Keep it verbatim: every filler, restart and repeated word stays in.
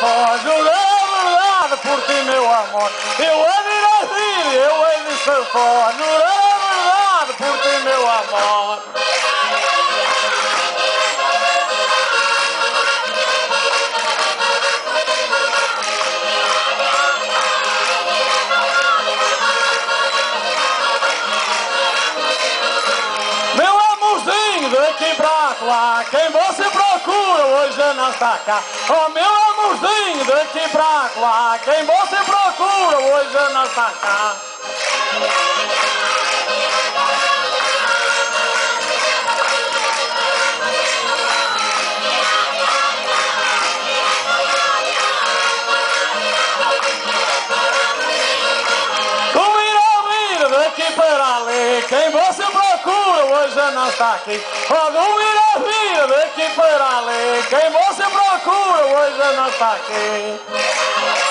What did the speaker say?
for, jurei a verdade por ti, meu amor. Eu hei de ir a vir, eu hei de ser for, jurei a verdade por ti, meu amor. Meu amorzinho, daqui pra lá, quem você procura hoje não está cá. Oh, meu amorzinho, daqui pra lá, quem você procura hoje não está cá. Daqui para ali, quem você procura hoje não está aqui. Oh, não vira, vira daqui para ali, quem você procura hoje não está aqui.